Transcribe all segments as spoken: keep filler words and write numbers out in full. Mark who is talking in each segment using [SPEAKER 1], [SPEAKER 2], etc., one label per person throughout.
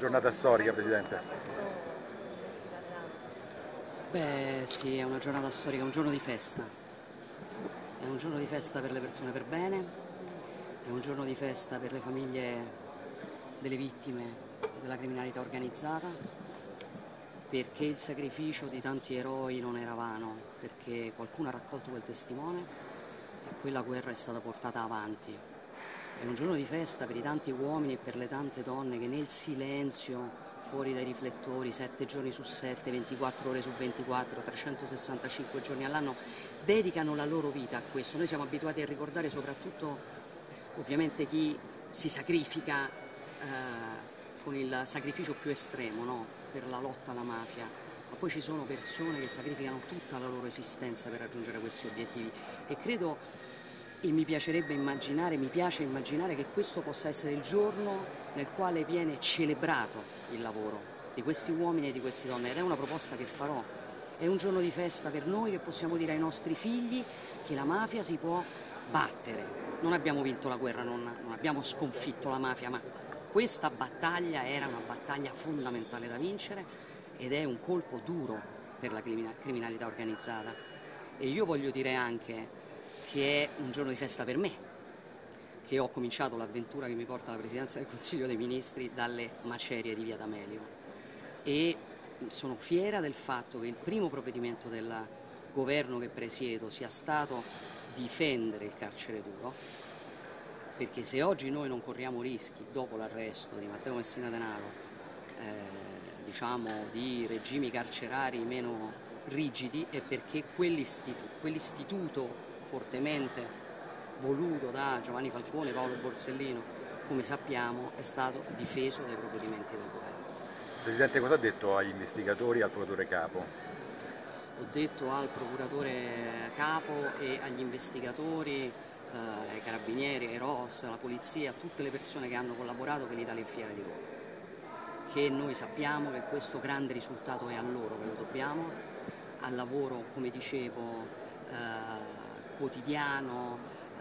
[SPEAKER 1] Giornata storica, Presidente.
[SPEAKER 2] Beh sì, è una giornata storica, è un giorno di festa. È un giorno di festa per le persone per bene, è un giorno di festa per le famiglie delle vittime della criminalità organizzata, perché il sacrificio di tanti eroi non era vano, perché qualcuno ha raccolto quel testimone e quella guerra è stata portata avanti. È un giorno di festa per i tanti uomini e per le tante donne che nel silenzio, fuori dai riflettori, sette giorni su sette, ventiquattro ore su ventiquattro, trecentosessantacinque giorni all'anno, dedicano la loro vita a questo. Noi siamo abituati a ricordare soprattutto, ovviamente, chi si sacrifica eh, con il sacrificio più estremo, no? Per la lotta alla mafia, ma poi ci sono persone che sacrificano tutta la loro esistenza per raggiungere questi obiettivi e credo e mi piacerebbe immaginare, mi piace immaginare che questo possa essere il giorno nel quale viene celebrato il lavoro di questi uomini e di queste donne ed è una proposta che farò. È un giorno di festa per noi che possiamo dire ai nostri figli che la mafia si può battere. Non abbiamo vinto la guerra, non, non abbiamo sconfitto la mafia, ma questa battaglia era una battaglia fondamentale da vincere ed è un colpo duro per la criminalità organizzata. E io voglio dire anche che è un giorno di festa per me, che ho cominciato l'avventura che mi porta alla Presidenza del Consiglio dei Ministri dalle macerie di Via D'Amelio e sono fiera del fatto che il primo provvedimento del governo che presiedo sia stato difendere il carcere duro, perché se oggi noi non corriamo rischi dopo l'arresto di Matteo Messina Denaro, eh, diciamo di regimi carcerari meno rigidi, è perché quell'istituto, quell'istituto fortemente voluto da Giovanni Falcone e Paolo Borsellino, come sappiamo, è stato difeso dai provvedimenti del governo.
[SPEAKER 1] Presidente, cosa ha detto agli investigatori e al procuratore capo?
[SPEAKER 2] Ho detto al procuratore capo e agli investigatori, eh, ai carabinieri, ai R O S, alla polizia, a tutte le persone che hanno collaborato che l'Italia è fiera di loro. Che noi sappiamo che questo grande risultato è a loro che lo dobbiamo, al lavoro, come dicevo, eh, quotidiano,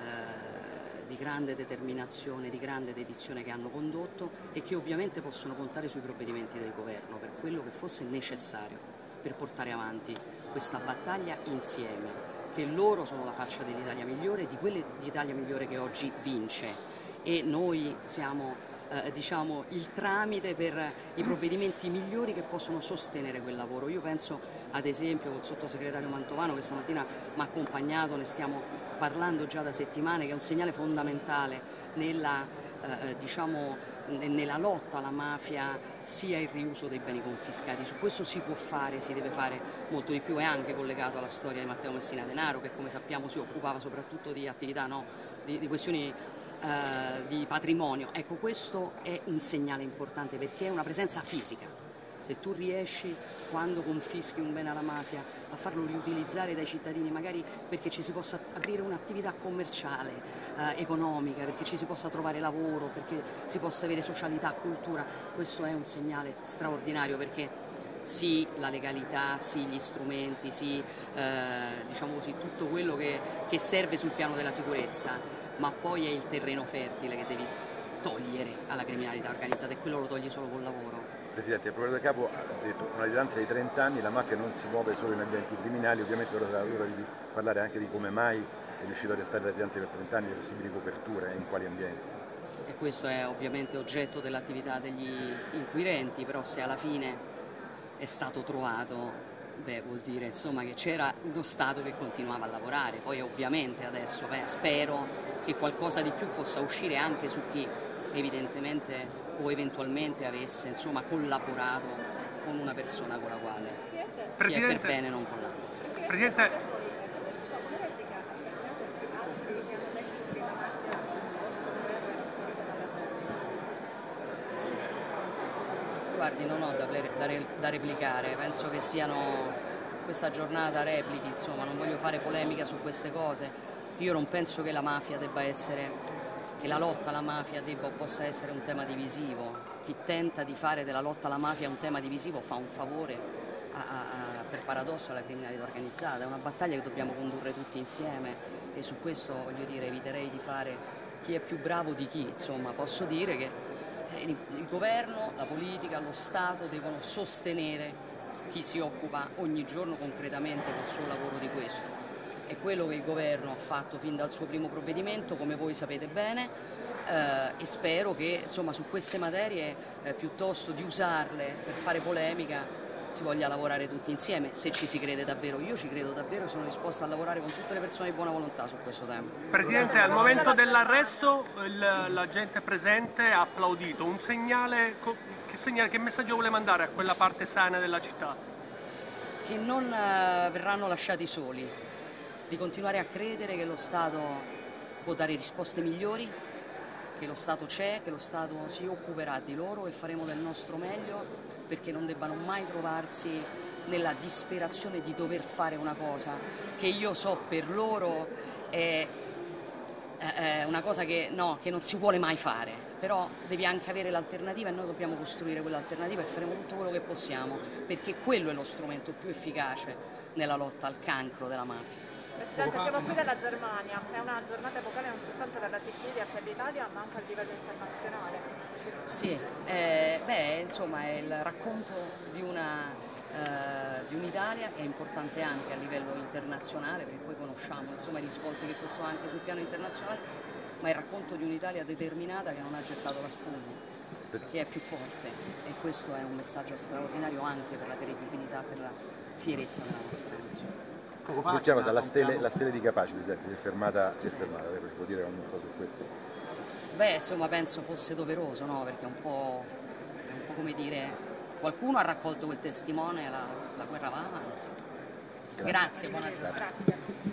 [SPEAKER 2] eh, di grande determinazione, di grande dedizione che hanno condotto e che ovviamente possono contare sui provvedimenti del governo per quello che fosse necessario per portare avanti questa battaglia insieme, che loro sono la faccia dell'Italia migliore, di quell'Italia migliore che oggi vince e noi siamo Eh, diciamo, il tramite per i provvedimenti migliori che possono sostenere quel lavoro. Io penso ad esempio col sottosegretario Mantovano che stamattina mi ha accompagnato, ne stiamo parlando già da settimane, che è un segnale fondamentale nella, eh, diciamo, nella lotta alla mafia sia il riuso dei beni confiscati. Su questo si può fare, si deve fare molto di più, è anche collegato alla storia di Matteo Messina Denaro che come sappiamo si occupava soprattutto di attività, no, di, di questioni Uh, di patrimonio. Ecco, questo è un segnale importante perché è una presenza fisica. Se tu riesci, quando confischi un bene alla mafia, a farlo riutilizzare dai cittadini, magari perché ci si possa aprire un'attività commerciale, uh, economica, perché ci si possa trovare lavoro, perché si possa avere socialità, cultura, questo è un segnale straordinario perché sì la legalità, sì gli strumenti, sì eh, diciamo così, tutto quello che, che serve sul piano della sicurezza, ma poi è il terreno fertile che devi togliere alla criminalità organizzata e quello lo togli solo col lavoro.
[SPEAKER 1] Presidente, il procuratore capo ha detto che una distanza di trenta anni la mafia non si muove solo in ambienti criminali, ovviamente ora sarà l'ora di parlare anche di come mai è riuscito a restare latitante per trenta anni, le possibili coperture e in quali ambienti.
[SPEAKER 2] E questo è ovviamente oggetto dell'attività degli inquirenti, però se alla fine è stato trovato, beh, vuol dire insomma che c'era uno Stato che continuava a lavorare. Poi ovviamente adesso beh, spero che qualcosa di più possa uscire anche su chi evidentemente o eventualmente avesse insomma collaborato con una persona con la quale chi è per bene non collabora.
[SPEAKER 3] Presidente.
[SPEAKER 2] Guardi, non ho da, da, da replicare, penso che siano questa giornata replichi, insomma, non voglio fare polemica su queste cose. Io non penso che la mafia debba essere, che la lotta alla mafia debba o possa essere un tema divisivo. Chi tenta di fare della lotta alla mafia un tema divisivo fa un favore, a, a, a, per paradosso, alla criminalità organizzata. È una battaglia che dobbiamo condurre tutti insieme e su questo, voglio dire, eviterei di fare chi è più bravo di chi, insomma, posso dire che il, il governo, la politica, lo Stato devono sostenere chi si occupa ogni giorno concretamente col suo lavoro di questo. È quello che il governo ha fatto fin dal suo primo provvedimento, come voi sapete bene, eh, e spero che insomma, su queste materie, eh, piuttosto di usarle per fare polemica, si voglia lavorare tutti insieme, se ci si crede davvero. Io ci credo davvero e sono disposta a lavorare con tutte le persone di buona volontà su questo tema.
[SPEAKER 3] Presidente, al momento dell'arresto la gente presente ha applaudito. Un segnale che, segnale, che messaggio vuole mandare a quella parte sana della città?
[SPEAKER 2] Che non uh, verranno lasciati soli, di continuare a credere che lo Stato può dare risposte migliori, che lo Stato c'è, che lo Stato si occuperà di loro e faremo del nostro meglio perché non debbano mai trovarsi nella disperazione di dover fare una cosa che io so per loro è, è una cosa che, no, che non si vuole mai fare, però devi anche avere l'alternativa e noi dobbiamo costruire quell'alternativa e faremo tutto quello che possiamo perché quello è lo strumento più efficace nella lotta al cancro della mafia.
[SPEAKER 4] Presidente, siamo qui dalla Germania, è una giornata epocale non soltanto per la Sicilia e per l'Italia ma anche a livello internazionale.
[SPEAKER 2] Sì, eh, beh, insomma è il racconto di una, eh, di un'Italia che è importante anche a livello internazionale perché poi conosciamo insomma, i risvolti che questo ha anche sul piano internazionale, ma è il racconto di un'Italia determinata che non ha gettato la spugna, che è più forte e questo è un messaggio straordinario anche per la credibilità, per la fierezza della nostra nazione.
[SPEAKER 1] L'ultima cosa, la stele, la stele di Capaci, Presidente, si è fermata, si è fermata, lei ci può dire un po' su questo?
[SPEAKER 2] Beh, insomma, penso fosse doveroso, no? Perché è un po', è un po' come dire, qualcuno ha raccolto quel testimone e la, la guerra va avanti. Grazie, Grazie buona giornata.
[SPEAKER 4] Grazie.